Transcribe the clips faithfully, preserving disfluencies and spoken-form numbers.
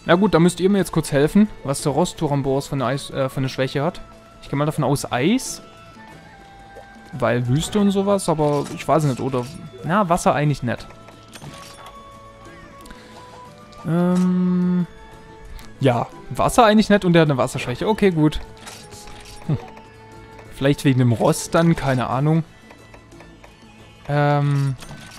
Na gut, da müsst ihr mir jetzt kurz helfen, was der Rosturamboros von, Eis, äh, von der Schwäche hat. Ich gehe mal davon aus Eis. Weil Wüste und sowas, aber ich weiß nicht, oder... Na, Wasser eigentlich nicht. Ähm... Ja, Wasser eigentlich nicht und der hat eine Wasserschwäche. Okay, gut. Hm. Vielleicht wegen dem Rost dann, keine Ahnung. Ähm...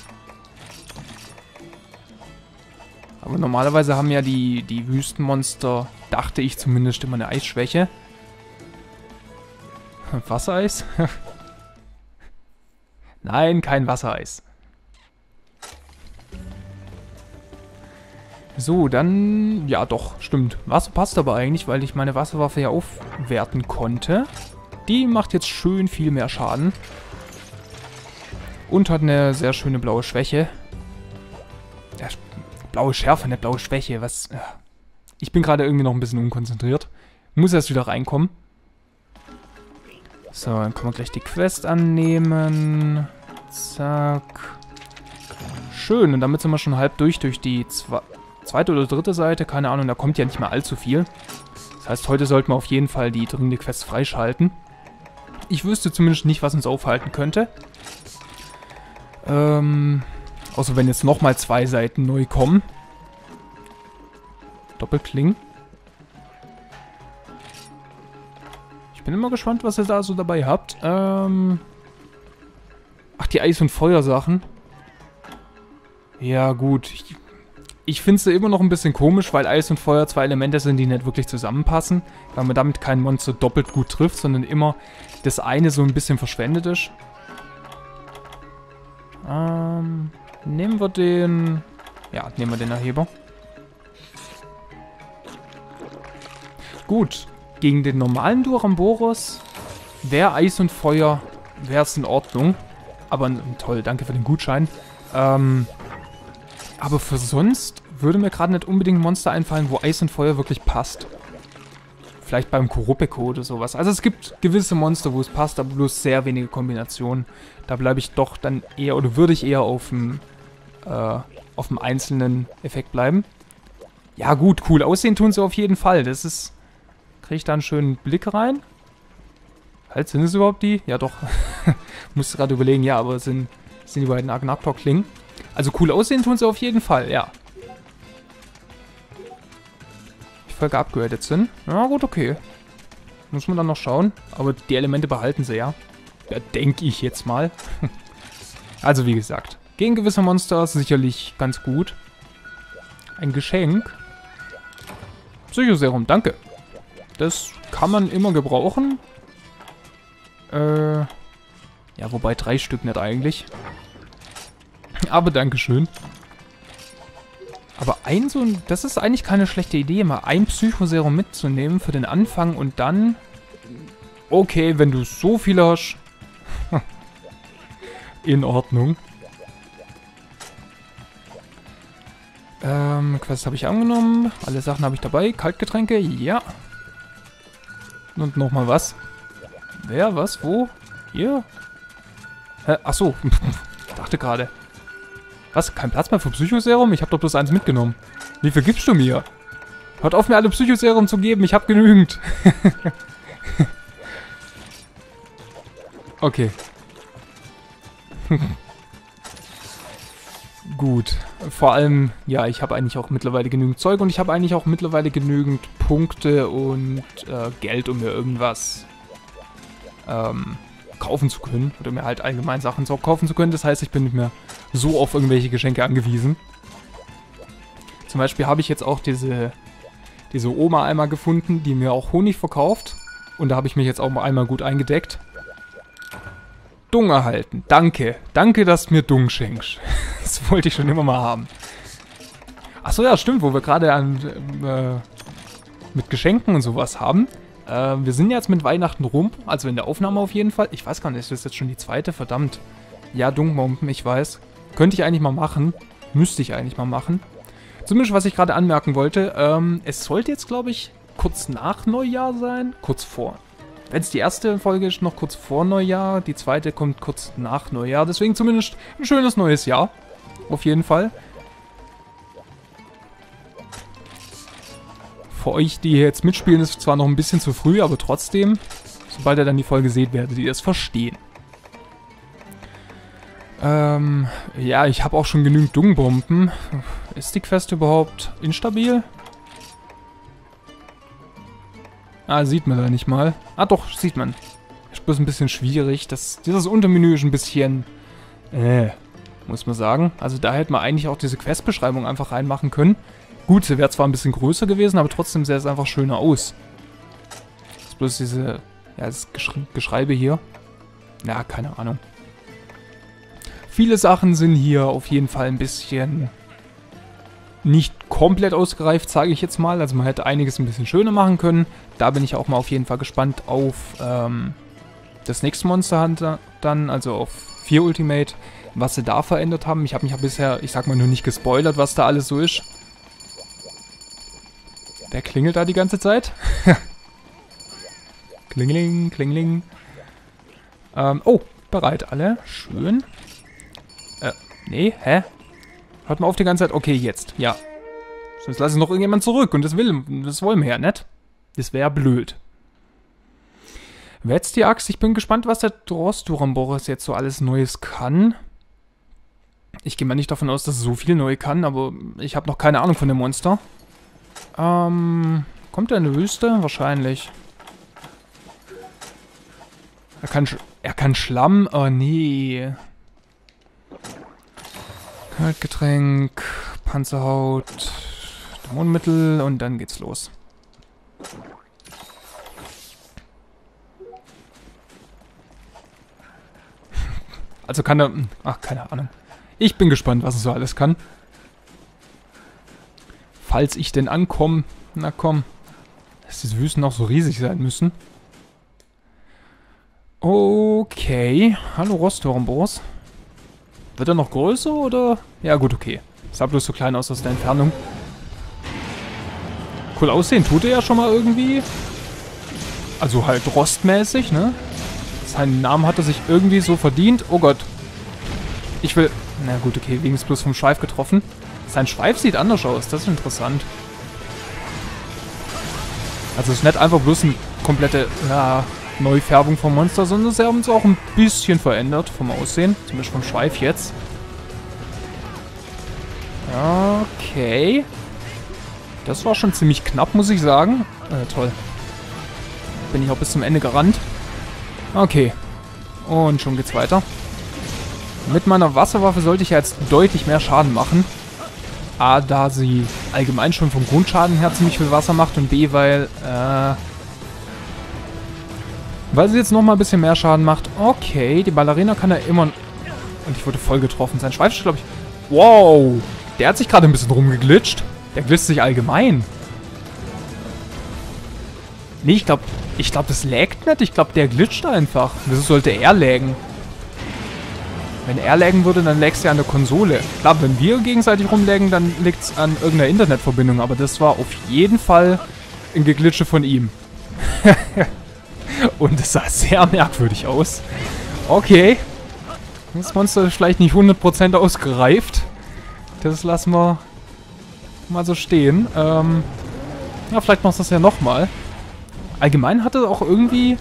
Aber normalerweise haben ja die, die Wüstenmonster, dachte ich zumindest, immer eine Eisschwäche. Wassereis? Nein, kein Wassereis. So, dann... Ja, doch, stimmt. Wasser passt aber eigentlich, weil ich meine Wasserwaffe ja aufwerten konnte. Die macht jetzt schön viel mehr Schaden. Und hat eine sehr schöne blaue Schwäche. Ja, blaue Schärfe, eine blaue Schwäche. Was? Ich bin gerade irgendwie noch ein bisschen unkonzentriert. Muss erst wieder reinkommen. So, dann können wir gleich die Quest annehmen. Zack. Schön, und damit sind wir schon halb durch, durch die zwe zweite oder dritte Seite. Keine Ahnung, da kommt ja nicht mehr allzu viel. Das heißt, heute sollten wir auf jeden Fall die dringende Quest freischalten. Ich wüsste zumindest nicht, was uns aufhalten könnte. Ähm, außer wenn jetzt nochmal zwei Seiten neu kommen. Doppelklingen. Ich bin immer gespannt, was ihr da so dabei habt. Ähm... Ach, die Eis- und Feuersachen. Ja, gut. Ich, ich finde es immer noch ein bisschen komisch, weil Eis und Feuer zwei Elemente sind, die nicht wirklich zusammenpassen. Weil man damit kein Monster doppelt gut trifft, sondern immer das eine so ein bisschen verschwendet ist. Ähm, nehmen wir den... Ja, nehmen wir den Erheber. Gut. Gegen den normalen Duramboros wäre Eis und Feuer, wäre es in Ordnung. Aber toll, danke für den Gutschein. Ähm, aber für sonst würde mir gerade nicht unbedingt ein Monster einfallen, wo Eis und Feuer wirklich passt. Vielleicht beim Kurupeko oder sowas. Also es gibt gewisse Monster, wo es passt, aber bloß sehr wenige Kombinationen. Da bleibe ich doch dann eher, oder würde ich eher auf dem, äh, auf dem einzelnen Effekt bleiben. Ja gut, cool aussehen tun sie auf jeden Fall. Das ist... Kriege ich da einen schönen Blick rein? Halt, sind es überhaupt die? Ja doch. Musste gerade überlegen, ja, aber sind, sind die beiden Agnaptor-Klingen. Also cool aussehen tun sie auf jeden Fall, ja. Die Völker abgewertet sind. Ja gut, okay. Muss man dann noch schauen. Aber die Elemente behalten sie ja. Ja, denke ich jetzt mal. Also wie gesagt, gegen gewisse Monster sicherlich ganz gut. Ein Geschenk. Psychoserum, danke. Das kann man immer gebrauchen. Äh, ja, wobei drei Stück nicht eigentlich. Aber dankeschön. Aber ein so ein... Das ist eigentlich keine schlechte Idee, mal ein Psychoserum mitzunehmen für den Anfang und dann... Okay, wenn du so viel hast... In Ordnung. Ähm, Quest habe ich angenommen. Alle Sachen habe ich dabei. Kaltgetränke, ja. Und nochmal was. Wer, was, wo? Hier? Hä? Achso. Ich dachte gerade. Was? Kein Platz mehr für Psychoserum? Ich habe doch bloß eins mitgenommen. Wie viel gibst du mir? Hört auf, mir alle Psychoserum zu geben. Ich habe genügend. Okay. Gut. Vor allem, ja, ich habe eigentlich auch mittlerweile genügend Zeug und ich habe eigentlich auch mittlerweile genügend Punkte und äh, Geld, um mir irgendwas ähm, kaufen zu können. Oder mir halt allgemein Sachen so kaufen zu können. Das heißt, ich bin nicht mehr so auf irgendwelche Geschenke angewiesen. Zum Beispiel habe ich jetzt auch diese, diese Oma einmal gefunden, die mir auch Honig verkauft. Und da habe ich mich jetzt auch mal einmal gut eingedeckt. Dung erhalten. Danke. Danke, dass du mir Dung schenkst. Das wollte ich schon immer mal haben. Achso, ja, stimmt, wo wir gerade an äh, mit Geschenken und sowas haben. Äh, wir sind jetzt mit Weihnachten rum, also in der Aufnahme auf jeden Fall. Ich weiß gar nicht, ist das jetzt schon die zweite? Verdammt. Ja, Dungbomben, ich weiß. Könnte ich eigentlich mal machen. Müsste ich eigentlich mal machen. Zumindest, was ich gerade anmerken wollte. Ähm, es sollte jetzt, glaube ich, kurz nach Neujahr sein. Kurz vor. Wenn es die erste Folge ist, noch kurz vor Neujahr. Die zweite kommt kurz nach Neujahr. Deswegen zumindest ein schönes neues Jahr. Auf jeden Fall. Für euch, die hier jetzt mitspielen, ist es zwar noch ein bisschen zu früh, aber trotzdem, sobald ihr dann die Folge seht, werdet ihr es verstehen. Ähm, ja, ich habe auch schon genügend Dungenbomben. Ist die Quest überhaupt instabil? Ah, sieht man da nicht mal. Ah, doch, sieht man. Ist bloß ein bisschen schwierig. Das, dieses Untermenü ist ein bisschen... Äh, muss man sagen. Also da hätte man eigentlich auch diese Questbeschreibung einfach reinmachen können. Gut, sie wäre zwar ein bisschen größer gewesen, aber trotzdem sähe es einfach schöner aus. Das ist bloß diese... Ja, das Geschre Geschreibe hier. Ja, keine Ahnung. Viele Sachen sind hier auf jeden Fall ein bisschen... nicht komplett ausgereift, sage ich jetzt mal. Also man hätte einiges ein bisschen schöner machen können. Da bin ich auch mal auf jeden Fall gespannt auf ähm, das nächste Monster Hunter dann, also auf vier Ultimate, was sie da verändert haben. Ich habe mich ja bisher, ich sag mal, nur nicht gespoilert, was da alles so ist. Wer klingelt da die ganze Zeit? Klingeling, klingeling. Ähm, oh, bereit alle. Schön. Äh, nee, hä? Hört mal auf die ganze Zeit. Okay, jetzt. Ja. Sonst lasse ich noch irgendjemand zurück. Und das will, das wollen wir ja nicht. Das wäre blöd. Wer jetzt die Axt? Ich bin gespannt, was der Drosduramboris jetzt so alles Neues kann. Ich gehe mal nicht davon aus, dass er so viel neu kann, aber ich habe noch keine Ahnung von dem Monster. Ähm, kommt er in die Wüste? Wahrscheinlich. Er kann, er kann Schlamm? Oh, nee. Kaltgetränk, Panzerhaut, Dämonenmittel und dann geht's los. Also kann er... Ach, keine Ahnung. Ich bin gespannt, was er so alles kann. Falls ich denn ankomme... Na komm. Dass diese Wüsten auch so riesig sein müssen. Okay. Hallo Rostwurmboss. Wird er noch größer, oder? Ja gut, okay. Sah bloß so klein aus aus der Entfernung. Cool aussehen tut er ja schon mal irgendwie. Also halt rostmäßig, ne? Seinen Namen hat er sich irgendwie so verdient. Oh Gott. Ich will... Na gut, okay, wegen ist bloß vom Schweif getroffen. Sein Schweif sieht anders aus, das ist interessant. Also es ist nicht einfach bloß eine komplette ja, Neufärbung vom Monster, sondern sie haben es auch ein bisschen verändert vom Aussehen. Zumindest vom Schweif jetzt. Okay. Das war schon ziemlich knapp, muss ich sagen. Äh, toll. Bin ich auch bis zum Ende gerannt. Okay. Und schon geht's weiter. Mit meiner Wasserwaffe sollte ich ja jetzt deutlich mehr Schaden machen. A, da sie allgemein schon vom Grundschaden her ziemlich viel Wasser macht. Und B, weil, äh... weil sie jetzt nochmal ein bisschen mehr Schaden macht. Okay, die Ballerina kann er immer... Und ich wurde voll getroffen. Sein Schweif ist, glaube ich... Wow! Der hat sich gerade ein bisschen rumgeglitscht. Der glitscht sich allgemein. Nee, ich glaube... Ich glaube, das laggt nicht. Ich glaube, der glitscht einfach. Wieso sollte er laggen? Wenn er laggen würde, dann laggt es ja an der Konsole. Klar, wenn wir gegenseitig rumlaggen, dann liegt es an irgendeiner Internetverbindung. Aber das war auf jeden Fall ein Geglitsche von ihm. Und es sah sehr merkwürdig aus. Okay. Das Monster ist vielleicht nicht hundert Prozent ausgereift. Das lassen wir mal so stehen. Ähm, ja, vielleicht machst du das ja nochmal. Allgemein hatte auch irgendwie...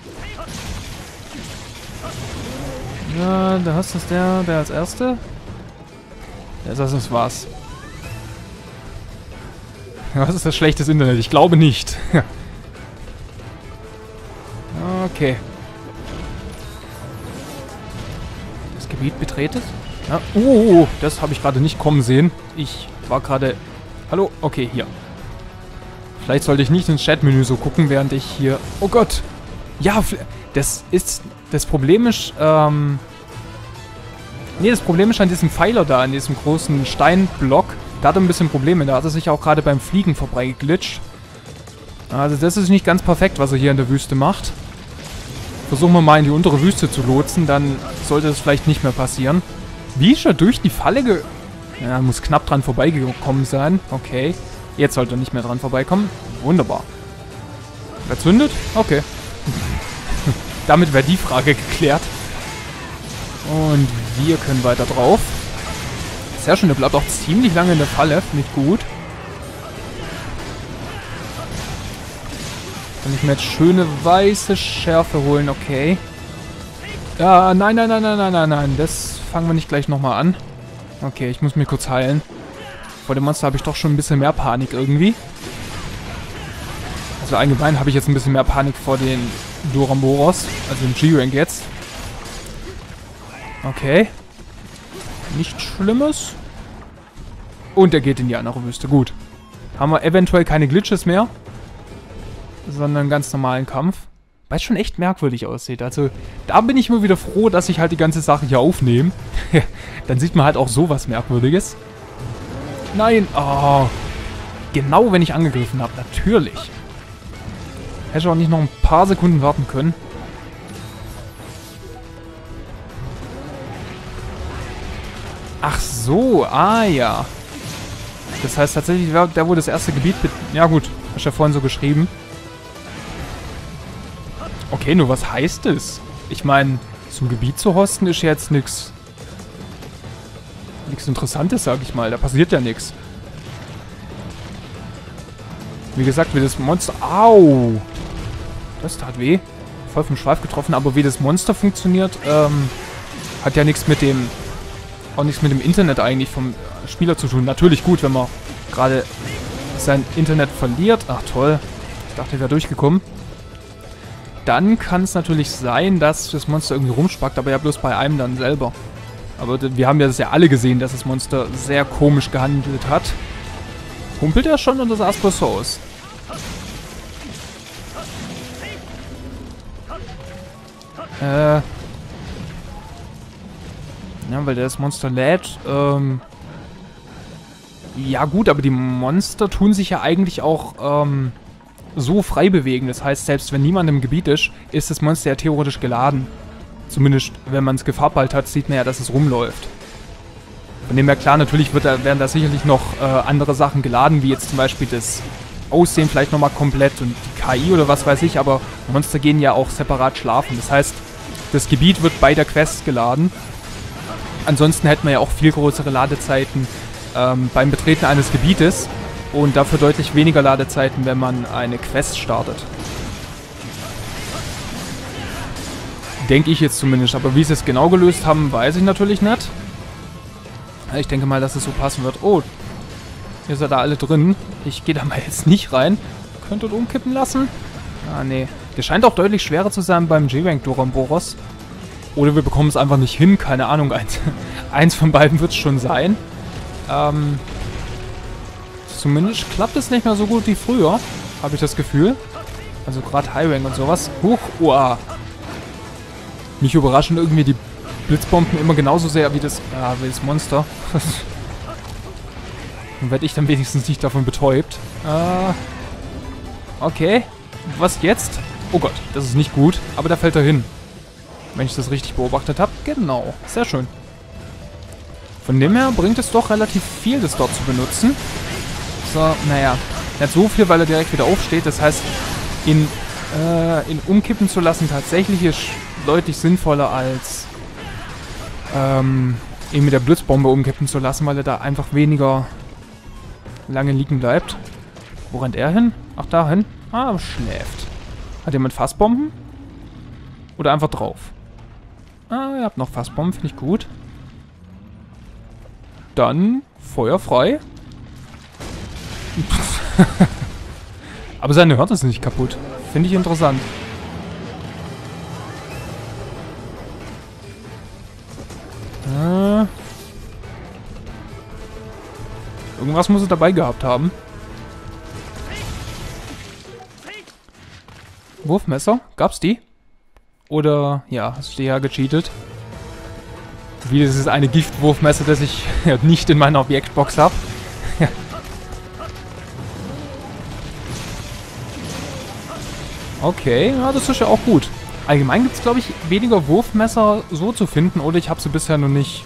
Ja, da hast du es der, der als Erste. Ja, das ist was. Was ist das schlechtes Internet? Ich glaube nicht. Okay. Das Gebiet betretet? Ja. Oh, das habe ich gerade nicht kommen sehen. Ich war gerade... Hallo? Okay, hier. Vielleicht sollte ich nicht ins Chatmenü so gucken, während ich hier... Oh Gott! Ja, das ist... Das Problem ist, ähm... Nee, das Problem ist an diesem Pfeiler da, an diesem großen Steinblock. Da hat er ein bisschen Probleme. Da hat er sich auch gerade beim Fliegen vorbeigeglitscht. Also das ist nicht ganz perfekt, was er hier in der Wüste macht. Versuchen wir mal in die untere Wüste zu lotsen, dann sollte das vielleicht nicht mehr passieren. Wie ist er durch die Falle ge... Ja, muss knapp dran vorbeigekommen sein. Okay. Jetzt sollte er nicht mehr dran vorbeikommen. Wunderbar. Verzündet? Okay. Damit wäre die Frage geklärt. Und wir können weiter drauf. Sehr schön, der bleibt auch ziemlich lange in der Falle. Finde ich gut. Kann ich mir jetzt schöne weiße Schärfe holen, okay. Ja, nein, nein, nein, nein, nein, nein, nein. Das fangen wir nicht gleich nochmal an. Okay, ich muss mich kurz heilen. Vor dem Monster habe ich doch schon ein bisschen mehr Panik irgendwie. Also allgemein habe ich jetzt ein bisschen mehr Panik vor den Duramboros, also im G-Rank jetzt. Okay. Nichts Schlimmes. Und er geht in die andere Wüste. Gut. Haben wir eventuell keine Glitches mehr, sondern einen ganz normalen Kampf. Weil es schon echt merkwürdig aussieht. Also, da bin ich immer wieder froh, dass ich halt die ganze Sache hier aufnehme. Dann sieht man halt auch sowas Merkwürdiges. Nein, oh. Genau, wenn ich angegriffen habe. Natürlich. Hätte ich auch nicht noch ein paar Sekunden warten können. Ach so, ah ja. Das heißt tatsächlich, der wo das erste Gebiet... Ja gut, hast du ja vorhin so geschrieben. Okay, nur was heißt es? Ich meine, zum Gebiet zu hosten ist jetzt nichts... Nichts Interessantes, sag ich mal. Da passiert ja nichts. Wie gesagt, wie das Monster... Au! Das tat weh. Voll vom Schweif getroffen. Aber wie das Monster funktioniert, ähm... hat ja nichts mit dem... Auch nichts mit dem Internet eigentlich vom Spieler zu tun. Natürlich gut, wenn man gerade sein Internet verliert. Ach toll. Ich dachte, ich wäre durchgekommen. Dann kann es natürlich sein, dass das Monster irgendwie rumspackt, aber ja bloß bei einem dann selber. Aber wir haben ja das ja alle gesehen, dass das Monster sehr komisch gehandelt hat. Humpelt er schon und das sah so aus. Äh... Ja, weil der das Monster lädt. Ähm ja gut, aber die Monster tun sich ja eigentlich auch ähm, so frei bewegen. Das heißt, selbst wenn niemand im Gebiet ist, ist das Monster ja theoretisch geladen. Zumindest, wenn man es gefarbalt hat, sieht man ja, dass es rumläuft. Von dem her klar, natürlich wird da, werden da sicherlich noch äh, andere Sachen geladen, wie jetzt zum Beispiel das Aussehen vielleicht nochmal komplett und die K I oder was weiß ich, aber Monster gehen ja auch separat schlafen. Das heißt, das Gebiet wird bei der Quest geladen. Ansonsten hätten wir ja auch viel größere Ladezeiten ähm, beim Betreten eines Gebietes und dafür deutlich weniger Ladezeiten, wenn man eine Quest startet. Denke ich jetzt zumindest, aber wie sie es genau gelöst haben, weiß ich natürlich nicht. Ich denke mal, dass es so passen wird. Oh, ihr seid da alle drin. Ich gehe da mal jetzt nicht rein. Könnt ihr umkippen lassen? Ah, nee. Der scheint auch deutlich schwerer zu sein beim G-Rank Duramboros. Oder wir bekommen es einfach nicht hin, keine Ahnung. Eins, eins von beiden wird es schon sein. Ähm, zumindest klappt es nicht mehr so gut wie früher, habe ich das Gefühl. Also gerade High Rank und sowas. Huch, uah. Nicht überraschend, irgendwie die Blitzbomben immer genauso sehr wie das, ja, wie das Monster. Dann werde ich dann wenigstens nicht davon betäubt. Äh, okay. Was jetzt? Oh Gott, das ist nicht gut. Aber da fällt er hin. Wenn ich das richtig beobachtet habe. Genau. Sehr schön. Von dem her bringt es doch relativ viel, das dort zu benutzen. So, naja. Nicht so viel, weil er direkt wieder aufsteht. Das heißt, ihn, äh, ihn umkippen zu lassen tatsächlich ist deutlich sinnvoller als ähm, ihn mit der Blitzbombe umkippen zu lassen, weil er da einfach weniger lange liegen bleibt. Wo rennt er hin? Ach, dahin. Ah, schläft. Hat jemand Fassbomben? Oder einfach drauf? Ah, ihr habt noch Fassbomben, finde ich gut. Dann Feuer frei. Aber seine Hörner sind nicht kaputt. Finde ich interessant. Äh, irgendwas muss es dabei gehabt haben. Wurfmesser? Gab's die? Oder, ja, hast du ja gecheatet? Wie dieses eine Giftwurfmesser, das ich ja, nicht in meiner Objektbox habe. Okay, ja, das ist ja auch gut. Allgemein gibt es, glaube ich, weniger Wurfmesser so zu finden, oder ich habe sie bisher noch nicht...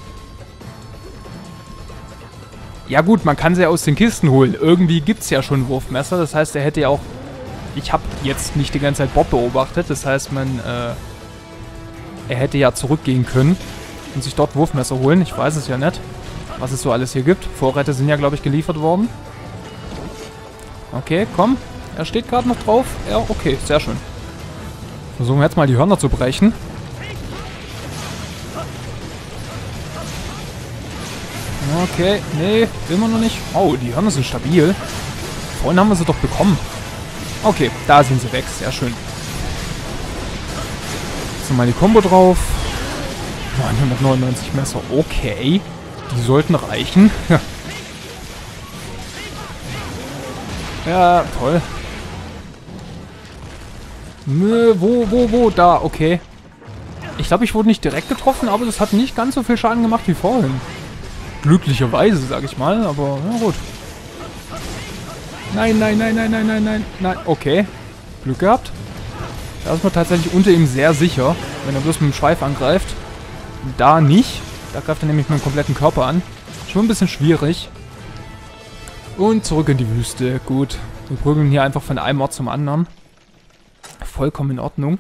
Ja gut, man kann sie ja aus den Kisten holen. Irgendwie gibt es ja schon Wurfmesser, das heißt, er hätte ja auch... Ich habe jetzt nicht die ganze Zeit Bob beobachtet, das heißt, man... Äh, er hätte ja zurückgehen können und sich dort Wurfmesser holen. Ich weiß es ja nicht, was es so alles hier gibt. Vorräte sind ja, glaube ich, geliefert worden. Okay, komm. Er steht gerade noch drauf. Ja, okay, sehr schön. Versuchen wir jetzt mal die Hörner zu brechen. Okay, nee, immer noch nicht. Oh, die Hörner sind stabil. Vorhin haben wir sie doch bekommen. Okay, da sind sie weg. Sehr schön. Jetzt nochmal die Combo drauf. neunhundertneunundneunzig Messer. Okay. Die sollten reichen. Ja, toll. Nö, wo, wo, wo? Da, okay. Ich glaube, ich wurde nicht direkt getroffen, aber das hat nicht ganz so viel Schaden gemacht wie vorhin. Glücklicherweise, sag ich mal, aber na gut. Nein, nein, nein, nein, nein, nein, nein, nein. Okay. Glück gehabt. Da ist man tatsächlich unter ihm sehr sicher, wenn er bloß mit dem Schweif angreift. Da nicht. Da greift er nämlich mit dem kompletten Körper an. Schon ein bisschen schwierig. Und zurück in die Wüste. Gut. Wir prügeln hier einfach von einem Ort zum anderen. Vollkommen in Ordnung.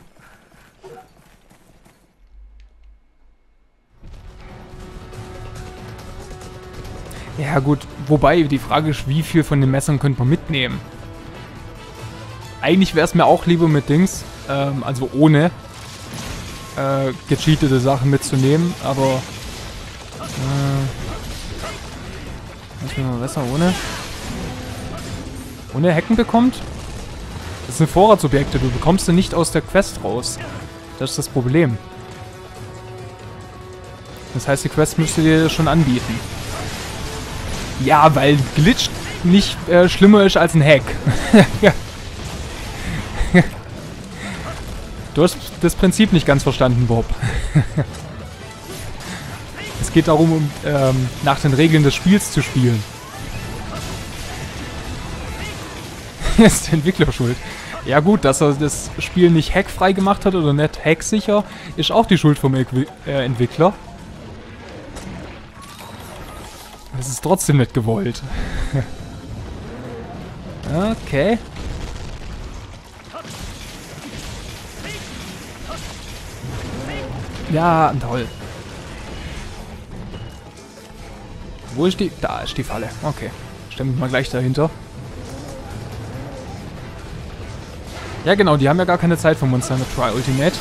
Ja gut, wobei die Frage ist, wie viel von den Messern könnte man mitnehmen? Eigentlich wäre es mir auch lieber mit Dings, ähm, also ohne äh, gecheatete Sachen mitzunehmen, aber äh, was wäre besser ohne? Ohne Hacken bekommt? Das sind Vorratsobjekte, du bekommst sie nicht aus der Quest raus. Das ist das Problem. Das heißt, die Quest müsste dir schon anbieten. Ja, weil Glitch nicht äh, schlimmer ist als ein Hack. Du hast das Prinzip nicht ganz verstanden, Bob. Es geht darum, um, ähm, nach den Regeln des Spiels zu spielen. Hier ist der Entwickler schuld. Ja gut, dass er das Spiel nicht hackfrei gemacht hat oder nicht hacksicher, ist auch die Schuld vom äh, Entwickler. Das ist trotzdem nicht gewollt. Okay. Ja, toll. Wo ist die? Da ist die Falle. Okay. Stellen wir mal gleich dahinter. Ja genau, die haben ja gar keine Zeit für Monster Hunter Tri Ultimate.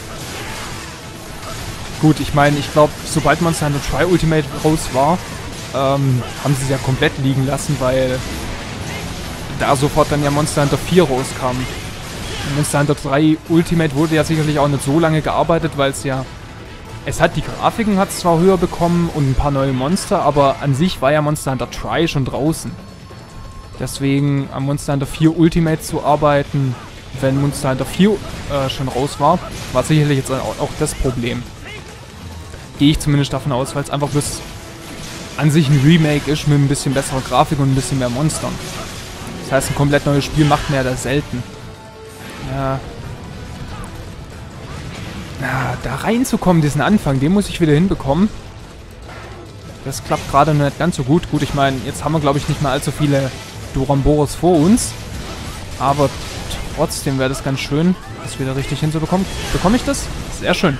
Gut, ich meine, ich glaube, sobald Monster Hunter Tri Ultimate raus war, ähm, haben sie es ja komplett liegen lassen, weil da sofort dann ja Monster Hunter vier rauskam. Monster Hunter drei Ultimate wurde ja sicherlich auch nicht so lange gearbeitet, weil es ja... Es hat die Grafiken hat es zwar höher bekommen und ein paar neue Monster, aber an sich war ja Monster Hunter Tri schon draußen. Deswegen am Monster Hunter vier Ultimate zu arbeiten, wenn Monster Hunter vier äh, schon raus war, war sicherlich jetzt auch, auch das Problem. Gehe ich zumindest davon aus, weil es einfach bloß an sich ein Remake ist mit ein bisschen besserer Grafik und ein bisschen mehr Monstern. Das heißt, ein komplett neues Spiel macht man ja da selten. Ja. Na, da reinzukommen, diesen Anfang, den muss ich wieder hinbekommen. Das klappt gerade noch nicht ganz so gut. Gut, ich meine, jetzt haben wir, glaube ich, nicht mehr allzu viele Duramboros vor uns. Aber trotzdem wäre das ganz schön, das wieder richtig hinzubekommen. Bekomme ich das? Sehr schön.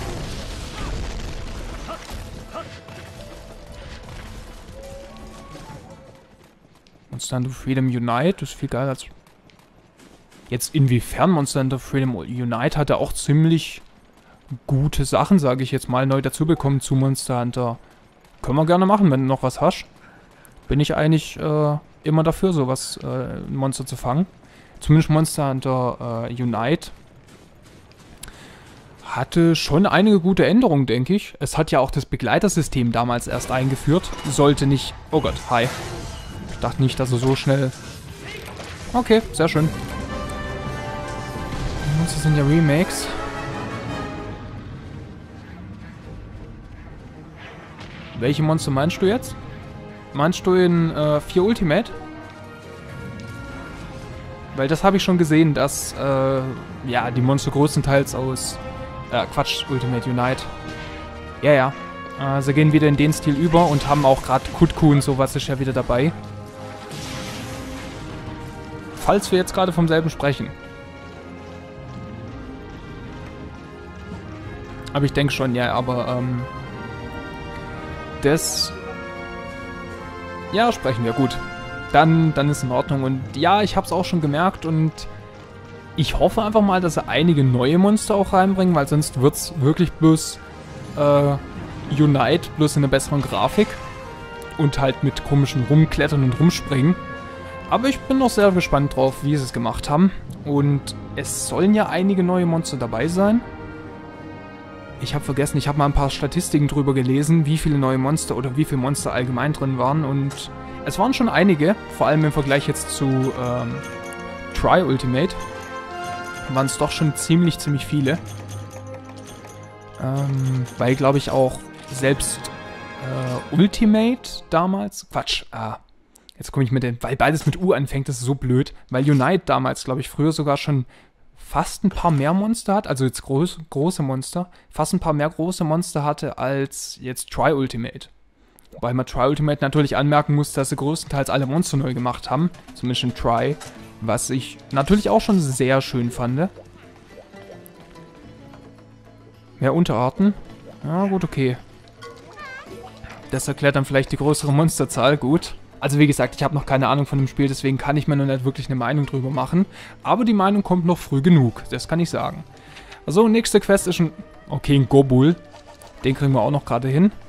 Monster Hunter Freedom Unite, das ist viel geiler als... Jetzt inwiefern Monster Hunter Freedom Unite hatte auch ziemlich gute Sachen, sage ich jetzt mal, neu dazu bekommen zu Monster Hunter. Können wir gerne machen, wenn du noch was hast. Bin ich eigentlich äh, immer dafür, sowas äh, Monster zu fangen. Zumindest Monster Hunter äh, Unite hatte schon einige gute Änderungen, denke ich. Es hat ja auch das Begleitersystem damals erst eingeführt. Sollte nicht... Oh Gott, hi. Ich dachte nicht, dass er so schnell... Okay, sehr schön. Die Monster sind ja Remakes. Welche Monster meinst du jetzt? Meinst du in äh, vier Ultimate? Weil das habe ich schon gesehen, dass äh, ja, die Monster größtenteils aus... Äh, Quatsch, Ultimate Unite. Ja, ja. Äh, sie gehen wieder in den Stil über und haben auch gerade Kutku und sowas ist ja wieder dabei. Falls wir jetzt gerade vom selben sprechen. Aber ich denke schon, ja, aber ähm... das... Ja, sprechen wir, gut. dann, dann ist in Ordnung. Und ja, ich habe es auch schon gemerkt und ich hoffe einfach mal, dass sie einige neue Monster auch reinbringen, weil sonst wird es wirklich bloß äh, Unite, bloß in einer besseren Grafik und halt mit komischen Rumklettern und Rumspringen. Aber ich bin noch sehr gespannt drauf, wie sie es gemacht haben. Und es sollen ja einige neue Monster dabei sein. Ich habe vergessen, ich habe mal ein paar Statistiken drüber gelesen, wie viele neue Monster oder wie viele Monster allgemein drin waren. Und es waren schon einige, vor allem im Vergleich jetzt zu ähm, Tri-Ultimate. Waren es doch schon ziemlich, ziemlich viele. Ähm, weil, glaube ich, auch selbst äh, Ultimate damals... Quatsch, ah... Jetzt komme ich mit den, weil beides mit U anfängt, das ist so blöd. Weil Unite damals, glaube ich, früher sogar schon fast ein paar mehr Monster hat, also jetzt groß, große Monster, fast ein paar mehr große Monster hatte als jetzt Tri-Ultimate. Wobei man Tri-Ultimate natürlich anmerken muss, dass sie größtenteils alle Monster neu gemacht haben. Zumindest in Tri, was ich natürlich auch schon sehr schön fand. Mehr Unterarten? Ja, gut, okay. Das erklärt dann vielleicht die größere Monsterzahl, gut. Also wie gesagt, ich habe noch keine Ahnung von dem Spiel, deswegen kann ich mir noch nicht wirklich eine Meinung drüber machen. Aber die Meinung kommt noch früh genug, das kann ich sagen. Also, nächste Quest ist schon... Okay, ein Gobul. Den kriegen wir auch noch gerade hin.